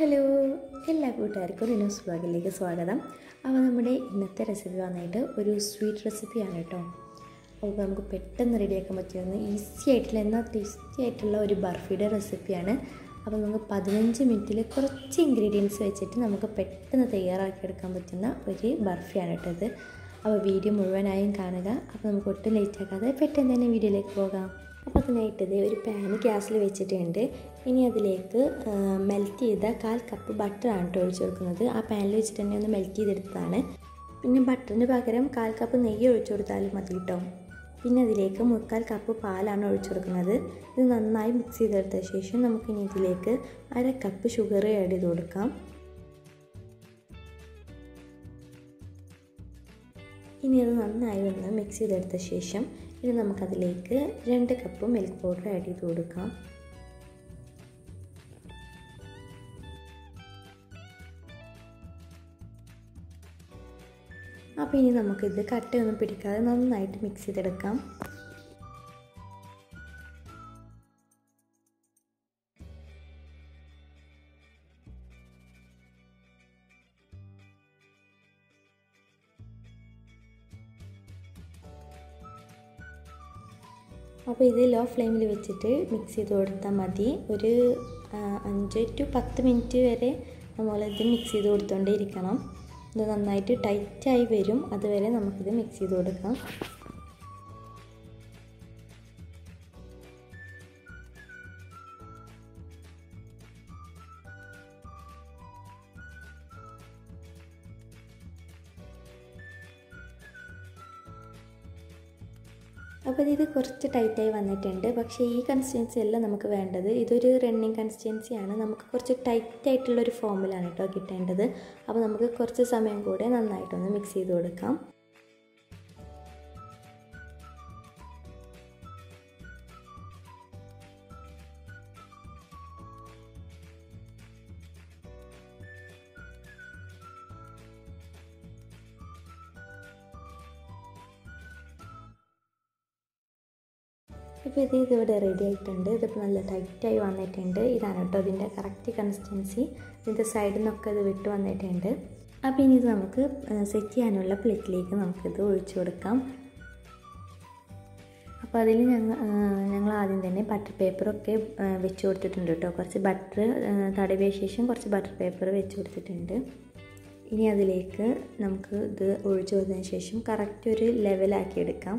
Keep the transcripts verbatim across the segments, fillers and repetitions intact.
Hello, എല്ലാ കൂട്ടുകാർക്കും റിനൂസ് വ്ളോഗിലേക്ക് സ്വാഗതം. അപ്പോൾ നമ്മുടെ ഇന്നത്തെ റെസിപ്പി വന്നിട്ട് ഒരു സ്വീറ്റ് റെസിപ്പിയാണ് കേട്ടോ. അപ്പോൾ നമുക്ക് പെട്ടെന്ന് റെഡിയാക്കാൻ പറ്റുന്ന ഈസി ആയിട്ടുള്ള എന്നാൽ ടേസ്റ്റി ആയിട്ടുള്ള ഒരു ബർഫിയുടെ റെസിപ്പിയാണ്. അപ്പോൾ നമുക്ക് പതിനഞ്ച് മിനിറ്റിൽ കുറച്ച് ഇൻഗ്രീഡിയൻസ് വെച്ചിട്ട് നമുക്ക് പെട്ടെന്ന് തയ്യാറാക്കിയെടുക്കാൻ പറ്റുന്ന ഒരു ബർഫിയാണ് കേട്ടോ ഇത്. അപ്പോൾ വീഡിയോ മുഴുവനായും കാണുക. അപ്പോൾ നമുക്ക് ഒട്ടും ലേറ്റ് ആക്കാതെ പെട്ടെന്ന് തന്നെ വീഡിയോയിലേക്ക് പോകാം. അപ്പോൾ അതിനായിട്ട് ഇത് ഒരു പാന് ഗ്യാസിൽ വെച്ചിട്ടുണ്ട്. ഇനി അതിലേക്ക് മെൽറ്റ് ചെയ്ത കാൽ കപ്പ് ബട്ടറാണ് കേട്ടോ ഒഴിച്ച് കൊടുക്കുന്നത്. ആ പാനിൽ വെച്ചിട്ട് തന്നെ ഒന്ന് മെൽറ്റ് ചെയ്തെടുത്തതാണ്. പിന്നെ ബട്ടറിന് പകരം കാൽ കപ്പ് നെയ്യ് ഒഴിച്ചു കൊടുത്താലും മതി കേട്ടോ. പിന്നെ അതിലേക്ക് മുക്കാൽ കപ്പ് പാലാണ് ഒഴിച്ചു കൊടുക്കുന്നത്. ഇത് നന്നായി മിക്സ് ചെയ്തെടുത്ത ശേഷം നമുക്കിനി ഇതിലേക്ക് അര കപ്പ് ഷുഗർ ആഡ് ചെയ്ത് കൊടുക്കാം. ഇനി അത് നന്നായി ഒന്ന് മിക്സ് ചെയ്തെടുത്ത ശേഷം ഇനി നമുക്കതിലേക്ക് രണ്ട് കപ്പ് മിൽക്ക് പൗഡർ ആഡ് ചെയ്ത് കൊടുക്കാം. അപ്പോൾ ഇനി നമുക്കിത് കട്ടയൊന്നും പിടിക്കാതെ നന്നായിട്ട് മിക്സ് ചെയ്തെടുക്കാം. അപ്പോൾ ഇത് ലോ ഫ്ലെയിമിൽ വെച്ചിട്ട് മിക്സ് ചെയ്ത് കൊടുത്താൽ മതി. ഒരു അഞ്ച് ടു പത്ത് മിനിറ്റ് വരെ നമ്മളിത് മിക്സ് ചെയ്ത് കൊടുത്തുകൊണ്ടേ ഇരിക്കണം. ഇത് നന്നായിട്ട് ടൈറ്റായി വരും, അതുവരെ നമുക്കിത് മിക്സ് ചെയ്ത് കൊടുക്കാം. അപ്പോൾ ഇത് കുറച്ച് ടൈറ്റായി വന്നിട്ടുണ്ട്. പക്ഷേ ഈ കൺസിസ്റ്റൻസി അല്ല നമുക്ക് വേണ്ടത്. ഇതൊരു റണ്ണിങ് കൺസിസ്റ്റൻസിയാണ്. നമുക്ക് കുറച്ച് ടൈറ്റായിട്ടുള്ളൊരു ഫോമിലാണ് കേട്ടോ കിട്ടേണ്ടത്. അപ്പോൾ നമുക്ക് കുറച്ച് സമയം കൂടെ നന്നായിട്ടൊന്ന് മിക്സ് ചെയ്ത് കൊടുക്കാം. ഇപ്പോൾ ഇത് ഇതിവിടെ റെഡി ആയിട്ടുണ്ട്. ഇതിപ്പോൾ നല്ല ടൈറ്റായി വന്നിട്ടുണ്ട്. ഇതാണ് കേട്ടോ ഇതിൻ്റെ കറക്റ്റ് കൺസിസ്റ്റൻസി. ഇതിൻ്റെ സൈഡിൽ നിന്നൊക്കെ ഇത് വിട്ട് വന്നിട്ടുണ്ട്. അപ്പോൾ ഇനി ഇത് നമുക്ക് സെറ്റ് ചെയ്യാനുള്ള പ്ലേറ്റിലേക്ക് നമുക്കിത് ഒഴിച്ചു കൊടുക്കാം. അപ്പോൾ അതിൽ ഞങ്ങൾ ഞങ്ങൾ ആദ്യം തന്നെ ബട്ടർ പേപ്പറൊക്കെ വെച്ച് കൊടുത്തിട്ടുണ്ട് കേട്ടോ. കുറച്ച് ബട്ടർ തടവിയ ശേഷം കുറച്ച് ബട്ടർ പേപ്പർ വെച്ച് കൊടുത്തിട്ടുണ്ട്. ഇനി അതിലേക്ക് നമുക്ക് ഇത് ഒഴിച്ചു കൊടുത്തതിന് ശേഷം കറക്റ്റ് ഒരു ലെവലാക്കി എടുക്കാം.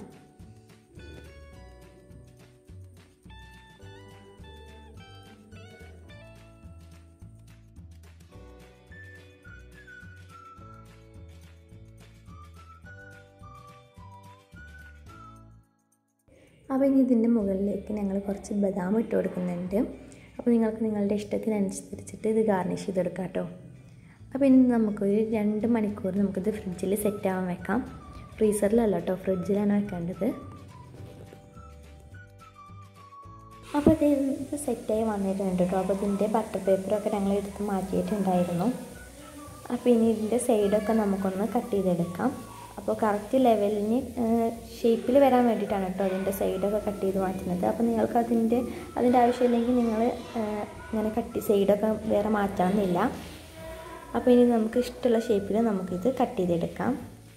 അപ്പോൾ ഇനി ഇതിൻ്റെ മുകളിലേക്ക് ഞങ്ങൾ കുറച്ച് ബദാം ഇട്ട് കൊടുക്കുന്നുണ്ട്. അപ്പോൾ നിങ്ങൾക്ക് നിങ്ങളുടെ ഇഷ്ടത്തിനനുസരിച്ചിട്ട് ഇത് ഗാർണിഷ് ചെയ്തെടുക്കാം കേട്ടോ. അപ്പോൾ ഇനി നമുക്കൊരു രണ്ട് മണിക്കൂർ നമുക്കിത് ഫ്രിഡ്ജിൽ സെറ്റ് ആവാൻ വെക്കാം. ഫ്രീസറിലല്ല കേട്ടോ, ഫ്രിഡ്ജിലാണ് വെക്കേണ്ടത്. അപ്പോൾ ഇത് സെറ്റായി വന്നിട്ടുണ്ട് കേട്ടോ. അപ്പോൾ ഇതിൻ്റെ ബട്ടർ പേപ്പറൊക്കെ ഞങ്ങൾ എടുത്ത് മാറ്റിയിട്ടുണ്ടായിരുന്നു. അപ്പോൾ ഇനി ഇതിൻ്റെ സൈഡൊക്കെ നമുക്കൊന്ന് കട്ട് ചെയ്തെടുക്കാം. അപ്പോൾ കറക്റ്റ് ലെവലിന് ഷേപ്പിൽ വരാൻ വേണ്ടിയിട്ടാണ് കേട്ടോ അതിൻ്റെ സൈഡൊക്കെ കട്ട് ചെയ്ത് മാറ്റുന്നത്. അപ്പോൾ നിങ്ങൾക്ക് അതിൻ്റെ അതിൻ്റെ ആവശ്യമില്ലെങ്കിൽ നിങ്ങൾ ഇങ്ങനെ കട്ട് സൈഡൊക്കെ വേറെ മാറ്റാമെന്നില്ല. അപ്പോൾ ഇനി നമുക്ക് ഇഷ്ടമുള്ള ഷേപ്പിൽ നമുക്കിത് കട്ട് ചെയ്തെടുക്കാം.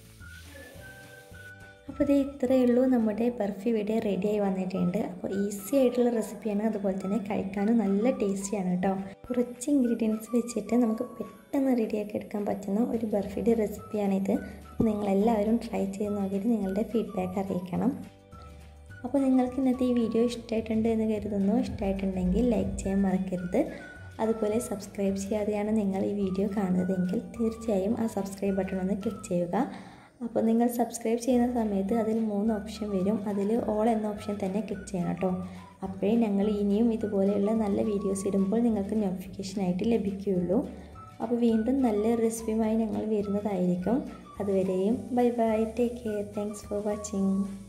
അപ്പോൾ ഇത് ഇത്രയേ ഉള്ളൂ, നമ്മുടെ ബർഫി ഇവിടെ റെഡിയായി വന്നിട്ടുണ്ട്. അപ്പോൾ ഈസി ആയിട്ടുള്ള റെസിപ്പിയാണ്, അതുപോലെ തന്നെ കഴിക്കാനും നല്ല ടേസ്റ്റിയാണ് കേട്ടോ. കുറച്ച് ഇൻഗ്രീഡിയൻസ് വെച്ചിട്ട് നമുക്ക് പെട്ടെന്ന് റെഡിയാക്കി എടുക്കാൻ പറ്റുന്ന ഒരു ബർഫിയുടെ റെസിപ്പിയാണിത്. അപ്പോൾ നിങ്ങളെല്ലാവരും ട്രൈ ചെയ്ത് നോക്കിയിട്ട് നിങ്ങളുടെ ഫീഡ്ബാക്ക് അറിയിക്കണം. അപ്പോൾ നിങ്ങൾക്ക് ഇന്നത്തെ ഈ വീഡിയോ ഇഷ്ടമായിട്ടുണ്ട് എന്ന് കരുതുന്നു. ഇഷ്ടമായിട്ടുണ്ടെങ്കിൽ ലൈക്ക് ചെയ്യാൻ മറക്കരുത്. അതുപോലെ സബ്സ്ക്രൈബ് ചെയ്യാതെയാണ് നിങ്ങൾ ഈ വീഡിയോ കാണുന്നതെങ്കിൽ തീർച്ചയായും ആ സബ്സ്ക്രൈബ് ബട്ടൺ ഒന്ന് ക്ലിക്ക് ചെയ്യുക. അപ്പോൾ നിങ്ങൾ സബ്സ്ക്രൈബ് ചെയ്യുന്ന സമയത്ത് അതിൽ മൂന്ന് ഓപ്ഷൻ വരും. അതിൽ ഓൾ എന്ന ഓപ്ഷൻ തന്നെ ക്ലിക്ക് ചെയ്യണം കേട്ടോ. അപ്പോഴേ ഞങ്ങൾ ഇനിയും ഇതുപോലെയുള്ള നല്ല വീഡിയോസ് ഇടുമ്പോൾ നിങ്ങൾക്ക് നോട്ടിഫിക്കേഷനായിട്ട് ലഭിക്കുകയുള്ളൂ. അപ്പോൾ വീണ്ടും നല്ല റെസിപ്പിയുമായി ഞങ്ങൾ വരുന്നതായിരിക്കും. അതുവരെയും bye bye, take care, thanks for watching.